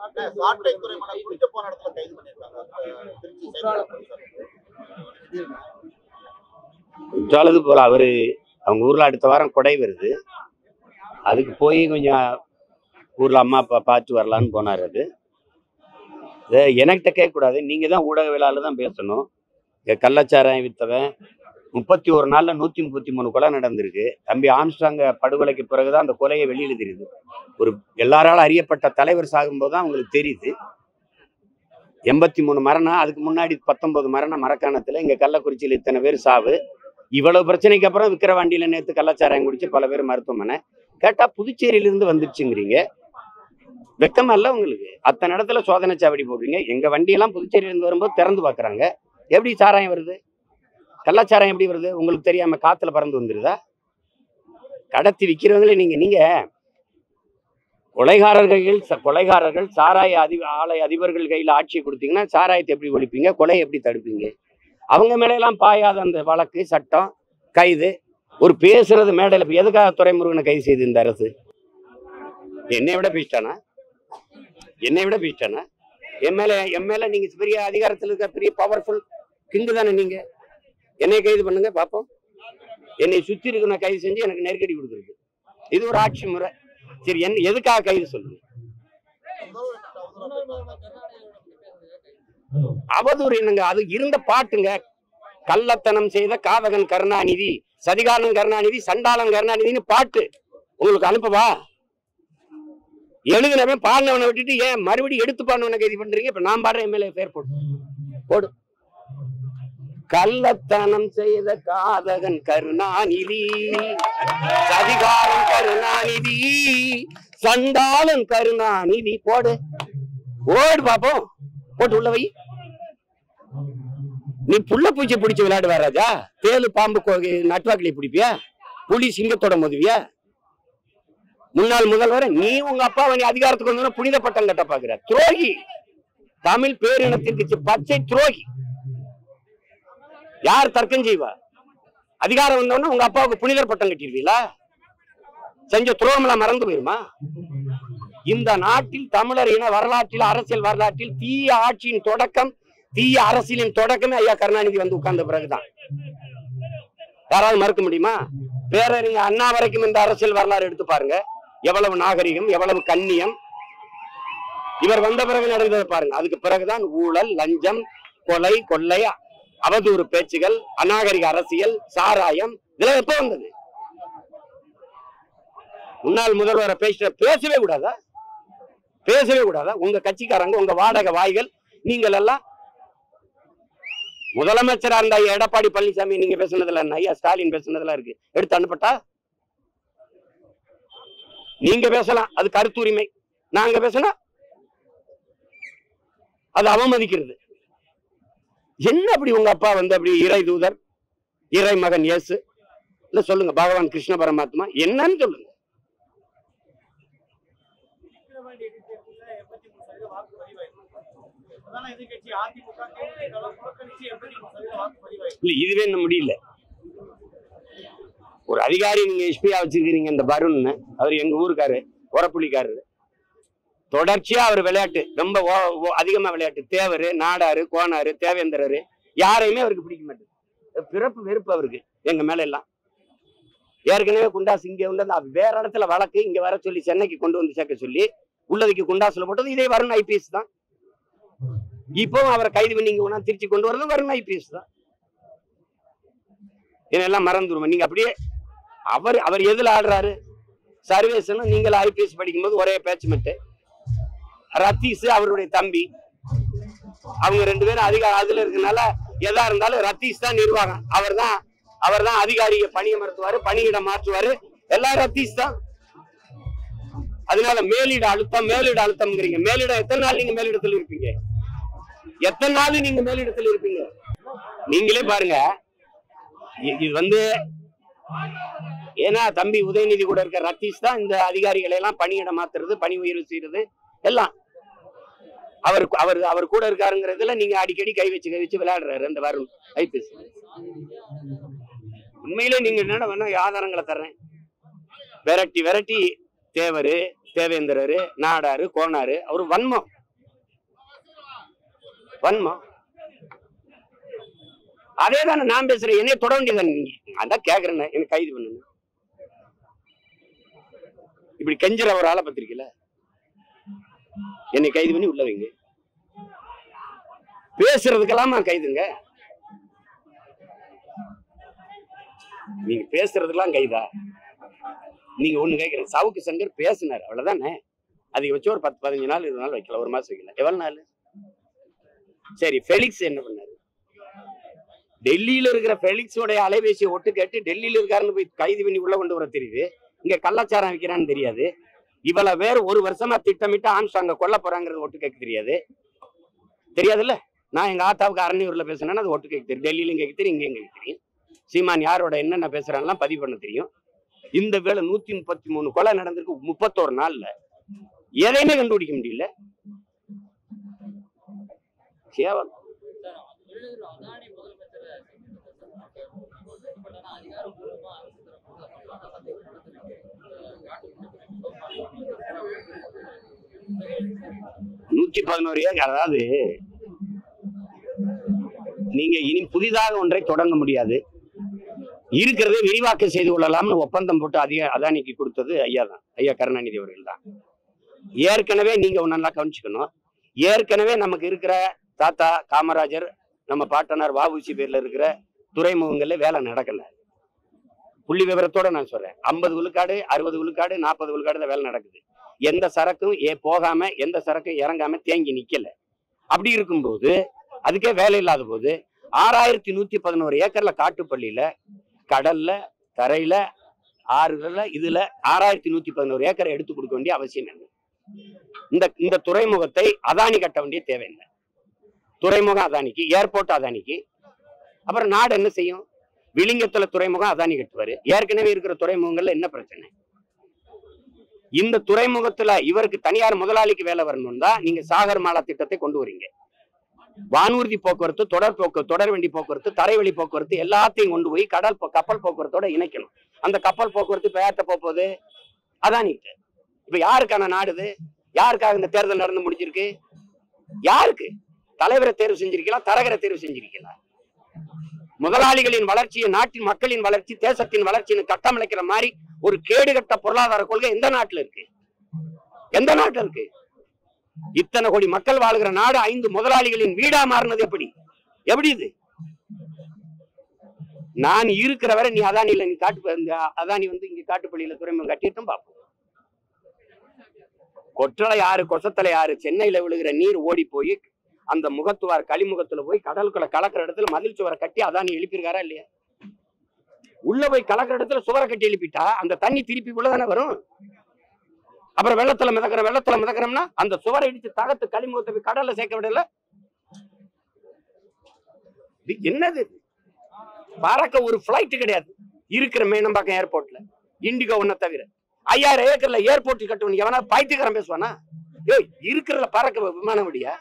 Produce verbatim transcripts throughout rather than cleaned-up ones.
குற்றாலது போல அவரு அவங்க ஊர்ல அடுத்த வாரம் கொடை வருது, அதுக்கு போய் கொஞ்சம் ஊர்ல அம்மா அப்பா பார்த்து வரலான்னு போனாரு. அது எனக்கிட்ட கேட்கக்கூடாது, நீங்க தான் ஊடகவியலாளர் தான் பேசணும். கள்ளச்சாராயம் வித்தவன் முப்பத்தி ஒரு நாள்ல நூத்தி முப்பத்தி மூணு கொலை நடந்திருக்கு. தம்பி ஆம்ஸ்ட்ராங்க படுகொலைக்கு பிறகுதான் அந்த கொலையை வெளியில தெரியுது. ஒரு எல்லாராலும் அறியப்பட்ட தலைவர் சாகும்போது தான் அவங்களுக்கு தெரியுது. எண்பத்தி மூணு மரணம், அதுக்கு முன்னாடி பத்தொன்பது மரணம் மரக்காணத்துல. இங்க கள்ளக்குறிச்சியில் இத்தனை பேர் சாவு. இவ்வளவு பிரச்சனைக்கு அப்புறம் விக்கிரவாண்டியில நேற்று கள்ளச்சாராயம் குடிச்சு பல பேர் மருத்துவமனை. கேட்டா புதுச்சேரியிலிருந்து வந்துருச்சுங்கிறீங்க. வெக்கமா இல்ல உங்களுக்கு? அத்தனை இடத்துல சோதனை சாவடி போடுறீங்க. எங்க வண்டியெல்லாம் புதுச்சேரியிலிருந்து வரும்போது திறந்து பாக்குறாங்க. எப்படி சாராயம் வருது? கள்ளச்சாராயம் எப்படி வருது? உங்களுக்கு தெரியாம காத்துல பறந்து வந்துருதா? கடத்தி விற்கிறவங்களே நீங்க நீங்க கொலைகாரர்கள் கொலைகாரர்கள் சாராய அதி ஆலை அதிபர்கள் கையில ஆட்சியை கொடுத்தீங்கன்னா சாராயத்தை எப்படி ஒழிப்பீங்க? கொலை எப்படி தடுப்பீங்க? அவங்க மேலையெல்லாம் பாயாத அந்த வழக்கு சட்டம் கைது. ஒரு பேசுறது மேடையில் எதுக்காக துரைமுருகனை கைது செய்து இந்த அரசு? என்னை விட பேசிட்டானா? என்னை விட பேசிட்டானா? என் மேல என் மேல நீங்க பெரிய அதிகாரத்தில் இருக்க பெரிய பவர்ஃபுல் கிங்கு தானே நீங்க. என்னை கைது பண்ணுங்க பார்ப்போம். என்னை சுத்தி இருக்க கைது செஞ்சு எனக்கு நெருக்கடி கொடுக்குறது இது ஒரு ஆட்சி முறை. சரி, என்ன எதுக்காக கைது சொல்லுங்க? அவதூறு என்னங்க? அது இருந்த பாட்டுங்க. கள்ளத்தனம் செய்த காதகன் கருணாநிதி, சதிகாரன் கருணாநிதி, சண்டாளன் கருணாநிதினு பாட்டு உங்களுக்கு அனுப்பவா? எழுதுனவன் பாடினவனை விட்டுட்டு ஏன் மறுபடியும் எடுத்து பாடினவனை கைது பண்றீங்க? இப்ப நான் பாடுற எம்எல்ஏ பேர் போடு போடு. கள்ளத்தனம் செய்த காதகன் கருணாநிதி, சதிகாரன் கருணாநிதி, சண்டாளன் கருணாநிதி போடு ஓடு பாப்போம். போட்டு உள்ள வை. நீ புள்ள பூச்சி பிடிச்சு விளையாடுவா ராஜா? தேலு பாம்பு நட்வாக்கிளி பிடிப்பியா? புலி சிங்கத்தோட மோதுவியா? முன்னாள் முதல்வர் நீ உங்க அப்பாவை நீ அதிகாரத்துக்கு வந்து புனித பட்டம் கட்ட பாக்குற துரோகி. தமிழ் பேரினத்திற்கு பச்சை துரோகி. யார் தர்க்கம் செய்வா? அதிகாரம் வந்தோன்னா உங்க அப்பாவுக்கு புனிதர் பட்டம் கட்டிடுவீங்களா? செஞ்ச துரோகம் எல்லாம் மறந்து போயிருமா? இந்த நாட்டில் தமிழர் இன வரலாற்றில் அரசியல் வரலாற்றில் தீய ஆட்சியின் தொடக்கம், தீய அரசியலின் தொடக்கமே ஐயா கருணாநிதி வந்து உட்கார்ந்த பிறகுதான். யாராவது மறுக்க முடியுமா? பேரறிஞர் அண்ணா வரைக்கும் இந்த அரசியல் வரலாறு எடுத்து பாருங்க. எவ்வளவு நாகரிகம், எவ்வளவு கண்ணியம் இவர் வந்த பிறகு நடந்ததை பாருங்க. அதுக்கு பிறகுதான் ஊழல், லஞ்சம், கொலை, கொள்ளை, அவதூறு பேச்சுகள், அநாகரிக அரசியல், சாராயம் இதெல்லாம் எப்ப வந்தது? முன்னாள் முதல்வரை பேச பேசவே கூடாதா? பேசவே கூடாதா? உங்க கட்சிக்காரங்க, உங்க வாடகை வாய்கள், நீங்கள் எல்லாம் முதலமைச்சரா இருந்த ஐயா எடப்பாடி பழனிசாமி நீங்க பேசுனதுல என்ன? ஐயா ஸ்டாலின் பேசுனதுல இருக்கு, எடுத்து அனுப்பட்டா? நீங்க பேசலாம், அது கருத்துரிமை. நாங்க பேசினா அது அவமதிக்கிறது. என்ன அப்படி உங்க அப்பா வந்து அப்படி இறை தூதர், இறை மகன் இயேசு இல்ல சொல்லுங்க, பகவான் கிருஷ்ண பரமாத்மா என்னன்னு சொல்லுங்க. இதுவே என்ன முடியல. ஒரு அதிகாரி நீங்க எஸ்பியா வச்சிருக்கீங்க, இந்த வருண், அவர் எங்க ஊருக்காரு, ஒரப்புள்ளிக்காரரு. தொடர்ச்சியா அவர் விளையாட்டு ரொம்ப அதிகமா விளையாட்டு. தேவரு, நாடாரு, கோனாரு, தேவேந்திரரு யாரையுமே அவருக்கு பிடிக்க மாட்டேங்குது. பிறப்பு வெறுப்பு அவருக்கு எங்க மேல எல்லாம். ஏற்கனவே குண்டாசு இங்க உண்டு, வேற இடத்துல வழக்கு இங்க வர சொல்லி சென்னைக்கு கொண்டு வந்து சேர்க்க சொல்லி உள்ளதுக்கு குண்டாசுல போட்டது இதே வருண் ஐபிஎஸ் தான். இப்பவும் அவரை கைது பண்ணி இங்க திருச்சி கொண்டு வரது வருண் ஐபிஎஸ் தான். இதெல்லாம் மறந்துருமா நீங்க? அப்படியே அவர் அவர் எதுல ஆடுறாரு? சர்வேசனும் நீங்கள் ஐபிஎஸ் படிக்கும் போது ஒரே பேச்சு மட்டு. ரத்தீஸ் அவருடைய தம்பி, அவங்க ரெண்டு பேரும் அதிகாரம் அதுல இருக்கனால எதா இருந்தாலும் ரத்தீஸ் தான் நிர்வாகம். அவர் தான் அவர் தான் அதிகாரியை பணியமர்த்துவாரு, பணியிடம் மாற்றுவாரு, எல்லாம் ரத்தீஸ் தான். அதனால மேலிட அழுத்தம் மேலிட அழுத்தம்ங்கிறீங்க. மேலிடம் எத்தனை நாள் நீங்க மேலிடத்தில் இருப்பீங்க? எத்தனை நாள் நீங்க மேலிடத்தில் இருப்பீங்க? நீங்களே பாருங்க. இது வந்து ஏன்னா தம்பி உதயநிதி கூட இருக்க ரத்தீஸ் தான் இந்த அதிகாரிகளை எல்லாம் பணியிடம் மாத்துறது, பணி உயர்வு செய்யறது எல்லாம் அவர் அவர் அவர் கூட இருக்காருங்கிறதுல நீங்க அடிக்கடி கை வச்சு கை வச்சு விளையாடுறாரு அந்த வருண் ஐபிஎஸ். உண்மையிலே நீங்க என்ன வேணா ஆதாரங்களை தர்றேன். விரட்டி விரட்டி தேவரு, தேவேந்திரரு, நாடாரு, கோனாரு, அவரு வன்மம் வன்மம் அதே தானே நான் பேசுறேன். என்னைய தொட வேண்டியதானே நீங்க? அதான் கேக்குறேன், எனக்கு கைது பண்ணுங்க. இப்படி கெஞ்சுற ஒரு ஆளை பத்திரிக்கல என்னை கைது பண்ணி உள்ள வைங்க. பேசுறதுக்கெல்லாம் கைதுங்க. நீங்க பேசுறதுக்கெல்லாம் கைதா? நீங்க ஒண்ணு கேட்கிறேன், சவுக்கு சங்கர் பேசினார் அவ்வளவுதானே. அதுக்கு வச்சு ஒரு பத்து பதினஞ்சு நாள் இருபது நாள் வைக்கல, ஒரு மாசம் வைக்கல, எவ்வளவு நாள்? சரி, ஃபெலிக்ஸ் என்ன பண்ணாரு? டெல்லியில இருக்கிற ஃபெலிக்ஸோடைய அலைபேசியை ஒட்டு கேட்டு டெல்லியில இருக்காருன்னு போய் கைது பண்ணி உள்ள கொண்டு வர தெரியுது. இங்க கள்ளச்சாரம் வைக்கிறான்னு தெரியாது. இவ்வளவு வேற ஒரு வருஷமா திட்டமிட்டு ஆம்ஸ்டாங்க கொல்ல போறாங்கிறது ஒட்டு கேட்க தெரியாது. தெரியாதுல்ல. நான் எங்க ஆத்தாவுக்கு அரணியூர்ல பேசுனேன்னா அது ஒட்டு கேட்க தெரியும். டெல்லியிலும் கேட்க தெரியும், இங்கேயும் கேட்க தெரியும். சீமான் யாரோட என்னென்ன பேசுறான்லாம் பதிவு பண்ண தெரியும். இந்த வேலை நூத்தி முப்பத்தி மூணு கொலை நடந்திருக்கு முப்பத்தோரு நாள்ல. எதையுமே கண்டுபிடிக்க முடியல. கேவலம். நூத்தி பதினோரு ஏக்கர். அதாவது நீங்க இனி புதிதாக ஒன்றை தொடங்க முடியாது, இருக்கிறதே விரிவாக்கம் செய்து கொள்ளலாம்னு ஒப்பந்தம் போட்டு அதிக அதானிக்கு கொடுத்தது ஐயா தான், ஐயா கருணாநிதி அவர்கள் தான். ஏற்கனவே நீங்க ஒன்னா கவனிச்சுக்கணும், ஏற்கனவே நமக்கு இருக்கிற தாத்தா காமராஜர், நம்ம பாட்டனார் வஉசி பேர்ல இருக்கிற துறைமுகங்கள்ல வேலை நடக்கல. புள்ளி விவரத்தோட நான் சொல்றேன், ஐம்பது விழுக்காடு அறுபது விழுக்காடு நாற்பது விழுக்காடு தான் வேலை நடக்குது. எந்த சரக்கும் ஏ போகாம எந்த சரக்கும் இறங்காம தேங்கி நிக்கல. அப்படி இருக்கும்போது அதுக்கே வேலை இல்லாத போது ஆறாயிரத்தி நூத்தி பதினோரு ஏக்கர்ல காட்டுப்பள்ளியில கடல்ல தரையில ஆறுகள்ல இதுல ஆறாயிரத்தி நூத்தி பதினோரு ஏக்கரை எடுத்து கொடுக்க வேண்டிய அவசியம் என்ன? இந்த இந்த துறைமுகத்தை அதானி கட்ட வேண்டிய தேவை என்ன? துறைமுகம் அதானிக்கு, ஏர்போர்ட் அதானிக்கு. அப்புறம் நாடு என்ன செய்யும்? விளிங்கத்துல துறைமுகம் அதானி கட்டுவாரு. ஏற்கனவே இருக்கிற துறைமுகங்கள்ல என்ன பிரச்சனை? இந்த துறைமுகத்துல இவருக்கு தனியார் முதலாளிக்கு வேலை வரணும் தான் நீங்க சாகர் மாலா திட்டத்தை கொண்டு வரீங்க. வானூர்தி போக்குவரத்து, தொடர் போக்குவரத்து, தொடர் வண்டி போக்குவரத்து, தரைவழி போக்குவரத்து எல்லாத்தையும் கொண்டு போய் கடல் கப்பல் போக்குவரத்தோட இணைக்கணும். அந்த கப்பல் போக்குவரத்து இப்ப யார்கிட்ட போகுது? அதானிட்டு. இப்ப யாருக்கான நாடுது? யாருக்காக இந்த தேர்தல் நடந்து முடிஞ்சிருக்கு? யாருக்கு? தலைவரை தேர்வு செஞ்சிருக்கலாம், தரகரை தேர்வு செஞ்சிருக்கலாம். முதலாளிகளின் வளர்ச்சியை, நாட்டின் மக்களின் வளர்ச்சி, தேசத்தின் வளர்ச்சின்னு கட்டமைக்கிற மாதிரி ஒரு கேடுகட்ட பொருளாதார கொள்கை எந்த நாட்டுல இருக்கு? எந்த நாட்டுல இருக்கு? இத்தனை கோடி மக்கள் வாழ்கிற நாடு ஐந்து முதலாளிகளின் வீடா மாறினது எப்படி? எப்படி இது? நான் இருக்கிற வரை நீ அதானியில நீ காட்டு அதானி வந்து இங்க காட்டுப்பள்ளியில துறைமுகம் கட்டிட்டும் பார்ப்போம். கொற்றலை யாரு, கொசத்தலை யாரு? சென்னையில விழுகிற நீர் ஓடி போய் அந்த முகத்துவார் களிமுகத்துல போய் கடலுக்குள்ள கலக்கிற இடத்துல மதில் சுவரை கட்டி அதானி எழுப்பியிருக்காரா இல்லையா? உள்ள போய் கலக்கிற இடத்துல சுவரை கட்டி எழுப்பிட்டா அந்த தண்ணி திருப்பி உள்ளதானே வரும். அப்புறம் வெள்ளத்துல மிதக்கிற வெள்ளத்துல மிதக்கிறோம்னா அந்த சுவரை இடிச்சு தகத்து களிமுகத்தை போய் கடல்ல சேர்க்க விடல. என்னது? பறக்க ஒரு பிளைட் கிடையாது இருக்கிற மேனம்பாக்கம் ஏர்போர்ட்ல, இண்டிகோ ஒன்ன தவிர. ஐயாயிரம் ஏக்கர்ல ஏர்போர்ட் கட்டணும் எவனா பைத்தியக்காரன் பேசுவானா? ஏ இருக்கிறதுல பறக்க விமானம் விடியா?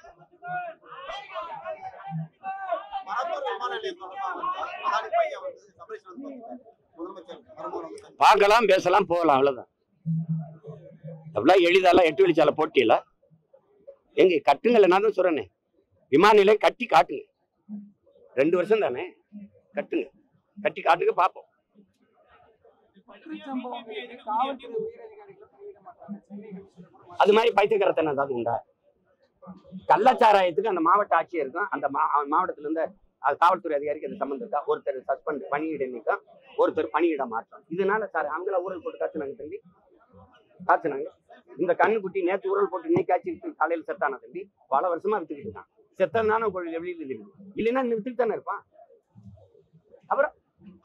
பார்க்கலாம், பேசலாம், போகலாம், அவ்வளவுதான். அவ்வளவு எளிதாலாம் எட்டு வழிச்சாலை போட்டியில எங்க கட்டுங்கல்ல? நான் தான் சொல்றேனே, விமான நிலையம் கட்டி காட்டுங்க. ரெண்டு வருஷம் தானே, கட்டுங்க, கட்டி காட்டுங்க பார்ப்போம். அது மாதிரி பைத்தியக்காரத்தனை ஏதாவது உண்டா? கள்ளச்சாராயத்துக்கு அந்த மாவட்ட ஆட்சியருக்கும் அந்த மாவட்டத்துல இருந்து காவல்துறை அதிகாரிக்கு அது சம்பந்தம் இருக்கா? ஒருத்தர் சஸ்பெண்ட் பணியிட நீக்கம், ஒருத்தர் பணியிட மாற்றம். இதனால சார் அவங்கள ஊழல் போட்டு காய்ச்சினாங்க தம்பி, காய்ச்சினாங்க. இந்த கண்ணுக்குட்டி நேற்று ஊழல் போட்டு இன்னைக்கு காய்ச்சி காலையில் செத்தான தம்பி, பல வருஷமா வித்துக்கிட்டு இருக்கான். செத்தனான வெளியில இருக்கு, இல்லைன்னா வித்துட்டு தானே இருப்பான். அப்புறம்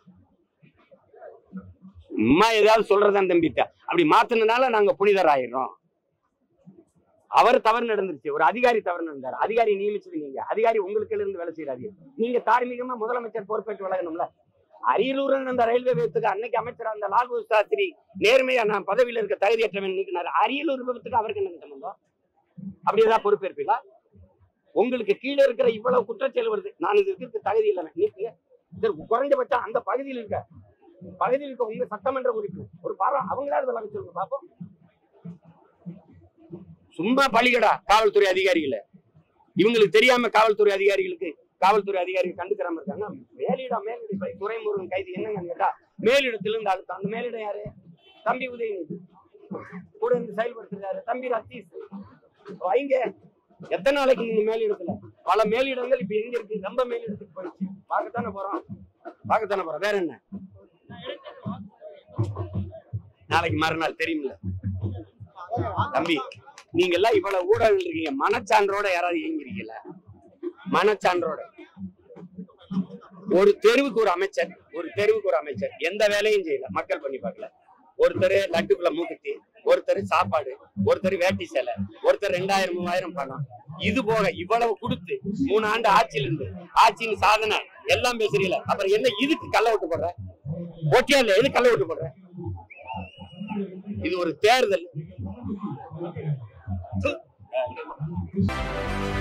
சும்மா ஏதாவது சொல்றதான் தம்பி, அப்படி மாத்தினால நாங்க புனிதர் ஆயிடுறோம். அவர் தவறு நடந்துருச்சு, ஒரு அதிகாரி தவறு நடந்தார், அதிகாரி நியமிச்சது நீங்க, அதிகாரி உங்களுக்கு இருந்து வேலை செய்யறாரு. நீங்க தார்மீகமா முதலமைச்சர் பொறுப்பேற்று விலகணும்ல. அரியலூர் அந்த ரயில்வே விபத்துக்கு அன்னைக்கு அமைச்சர் அந்த லால்பு சாஸ்திரி நேர்மையா நான் பதவியில இருக்க தகுதியற்றவன் நீக்கினார். அரியலூர் விபத்துக்கு அவருக்கு என்ன சம்பந்தம்? அப்படி ஏதாவது பொறுப்பேற்பீங்களா? உங்களுக்கு கீழே இருக்கிற இவ்வளவு குற்றச்செயல் வருது, நான் இது இருக்கிறது தகுதி இல்லைன்னு நீக்குங்க. குறைஞ்சபட்சம் அந்த பகுதியில் இருக்க பகுதியில் இருக்க உங்க சட்டமன்ற உறுப்பினர் ஒரு பாரம் அவங்களாவது விலக சொல்லுங்க பார்ப்போம். சும்மா பலிகடா காவல்துறை அதிகாரிகளை. இவங்களுக்கு தெரியாம காவல்துறை அதிகாரிகளுக்கு காவல்துறை அதிகாரிகள் கண்டுக்கிறாம இருக்காங்க. மேலிடம் மேலிட துரைமுருகன் கைது என்னங்க கேட்டா மேலிடத்திலிருந்து அடுத்த அந்த மேலிடம் யாரு? தம்பி உதயநிதி கூட இருந்து செயல்படுத்துறாரு. தம்பி ரத்தீஷ் வைங்க. எத்தனை நாளைக்கு நீங்க மேலிடத்துல? பல மேலிடங்கள் இப்ப எங்க இருக்கு? ரொம்ப மேலிடத்துக்கு போயிடுச்சு. பார்க்கத்தானே போறோம் பார்க்கத்தானே போறோம் வேற என்ன? நாளைக்கு மறுநாள் தெரியுமில்ல தம்பி. நீங்க எல்லாம் இவ்வளவு ஊடகங்கள் இருக்கீங்க, மனச்சான்றோட யாராவது இயங்குறீங்களா? மனச்சான்றோட ஒரு தெருவுக்கு ஒரு அமைச்சர், ஒரு தெருவுக்கு ஒரு அமைச்சர் எந்த வேலையும் செய்யல, மக்கள் பண்ணி பார்க்கல. ஒருத்தர் லட்டுக்குள்ள மூக்குத்தி, ஒருத்தர் சாப்பாடு, ஒருத்தர் வேட்டி சேலை, ஒருத்தர் ரெண்டாயிரம் மூவாயிரம் பணம். இது போக இவ்வளவு கொடுத்து மூணு ஆண்டு ஆட்சியில இருந்து ஆட்சியின் சாதனை எல்லாம் பேசுறீங்களா? அப்புறம் என்ன இதுக்கு கள்ள ஓட்டு போடுற? ஓட்டியா இல்ல, எது கள்ள ஓட்டு போடுற? இது ஒரு தேர்தல்.